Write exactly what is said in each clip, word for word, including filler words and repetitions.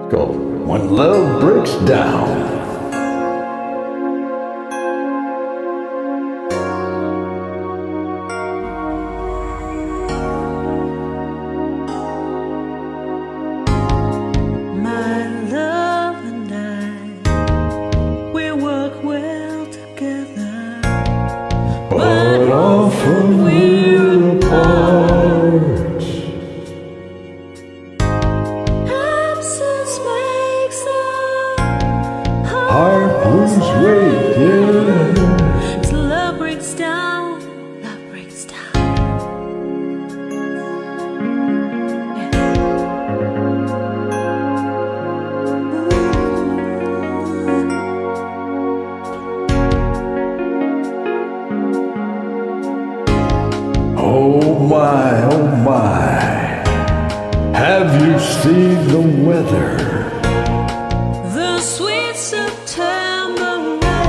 called When Love Breaks Down. But often we're apart. Absence makes the Heart lose weight, yeah. So love breaks down, love breaks down. Oh my, oh my, have you seen the weather? The sweet September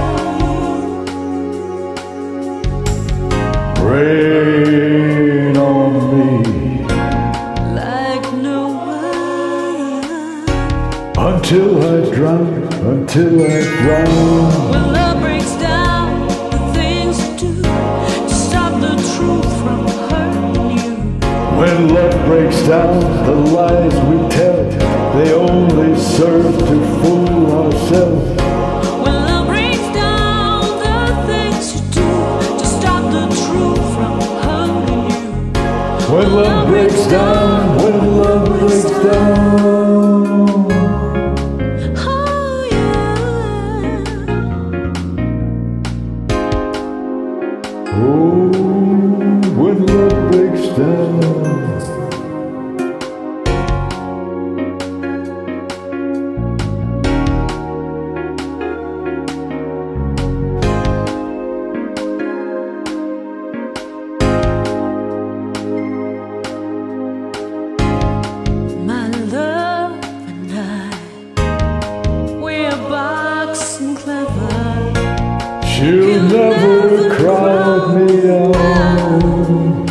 rain. Rain on me like no other. until I drown, until I drown. When love breaks down, the things you do to stop the truth from hurting you. When love breaks down, the lies we tell, they only serve to fool ourselves. When love breaks down, the things you do to stop the truth from hurting you. When love breaks down, when love breaks down. Oh yeah. Oh, when love breaks down. My love and I, we're boxing clever. She'll never crowd me out.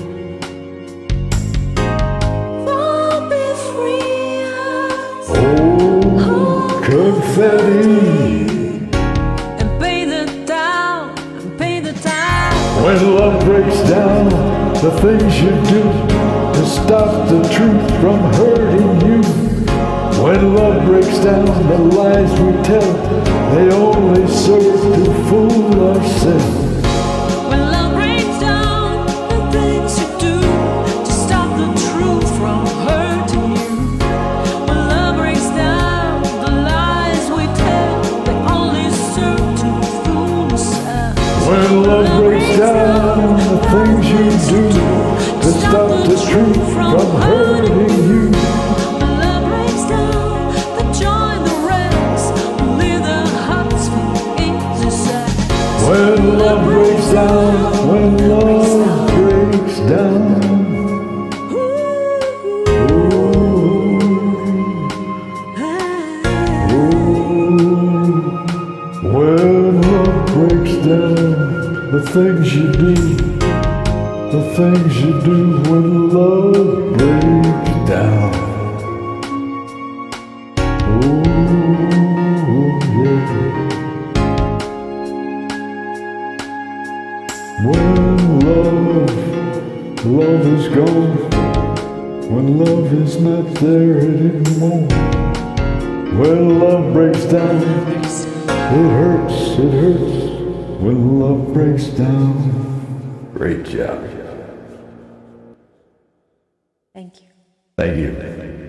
Won't be free as Oh, confetti. and pay the down, and pay the time. When love breaks down, the things you do to stop the truth from hurting you. When love breaks down, the lies we tell, they only serve to fool ourselves. When love breaks down, the things you do to stop the truth from hurting you. When love breaks down, the lies we tell, they only serve to fool ourselves. When love breaks down, the things you do to stop the truth from hurting you. When love breaks down, the joy, the rest, leave their hearts with easy sad. When love breaks down, when love breaks down. When love breaks down, the things you do, the things you do when love breaks down. Oh, yeah. When love, love is gone, when love is not there anymore. When love breaks down, it hurts, it hurts. When love breaks down. Great job. Thank you. Thank you.